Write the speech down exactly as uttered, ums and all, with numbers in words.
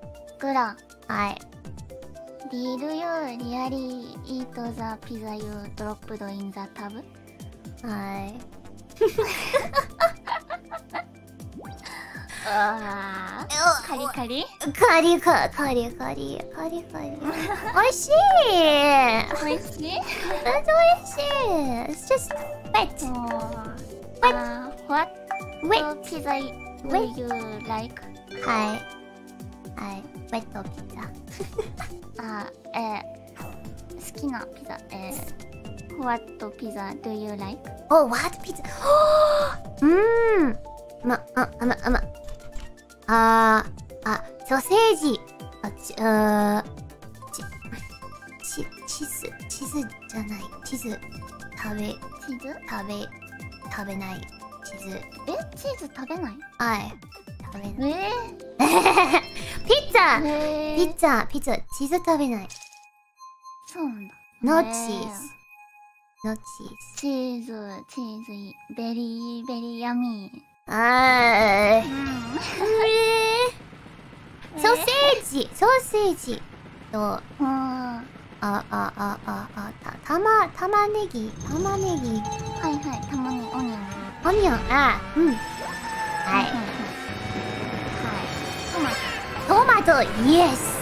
グラ。 はい。 Did you really eat the pizza you dropped in the tub? はい。 ああ。カリカリカリカカリカリカリカリ。おいしい。 おいしい。 本当おいしい。It's just wet. Uh, what Wet. pizza do you like? はい。はい。ウェットピザ。 あ、えー、好きなピザ。えー、what pizza do you like? Oh, what pizza? うーん。ま、あ、あま、あま。あー、あ、ソーセージ。あ、ち、あー、ち、ち、チズ、チズじゃない。チズ、食べ、 チーズ食べ、食べない。チズ。 え、チーズ食べない？ はい。食べない。 えー、ピッツァ、 ー、 ピッツァ、ピッツァ、チーズ食べない。 そうなんだ。 No へー cheese. No cheese. チーズ、チーズ、ベリー、ベリーヤミー。 あー。 うん。 ソーセージ、ソーセージと、あ、 うん。 あ、あ、あ、あ、た、たま、玉ねぎ、玉ねぎ、 はいはい、たまにオニオン。 オニオン、あ、うん。はい。 はい。トマト。 トマト、イエス。